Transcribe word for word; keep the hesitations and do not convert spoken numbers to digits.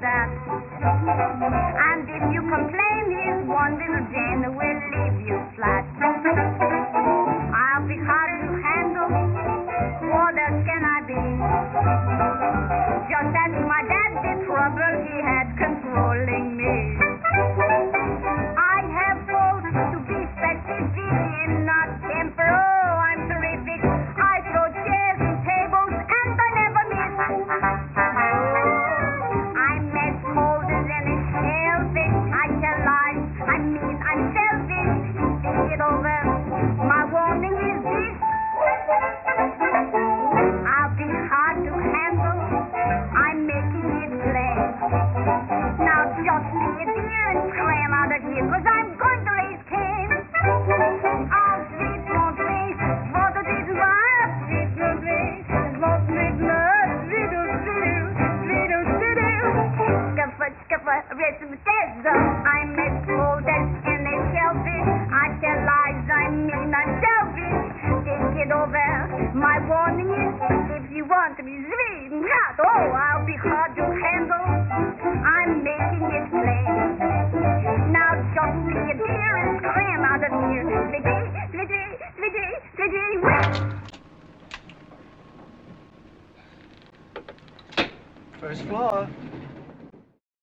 that. And if you complain, his one little Jane will leave you flat. I'll be hard to handle. What else can I be? Just as my dad did trouble he had controlling me. I have faults to be specific in not temper. Oh, I'm terrific. I throw chairs and tables and I never miss. I'm as cold as any shellfish. I tell lies. I mean, I'm selfish. Think it over. My warning is this. I'll be hard to handle. I'm making it plain. Now just be a dear and cram out of here, 'cause I'm going to raise Cain. Oh, sweet Monterey, what a bit love, sweet Monterey, what bit love, little little, little little. Scuffer, scuffer, rest of the I'm as cold as any shellfish. I tell lies, I mean I'm selfish. Think it over. My warning is, if you want to be sweet and hot, oh, I'll be hard to handle. I'm making it plain. Now just be a dear and cram out of here. Flitty, flitty, flitty, flitty, First floor.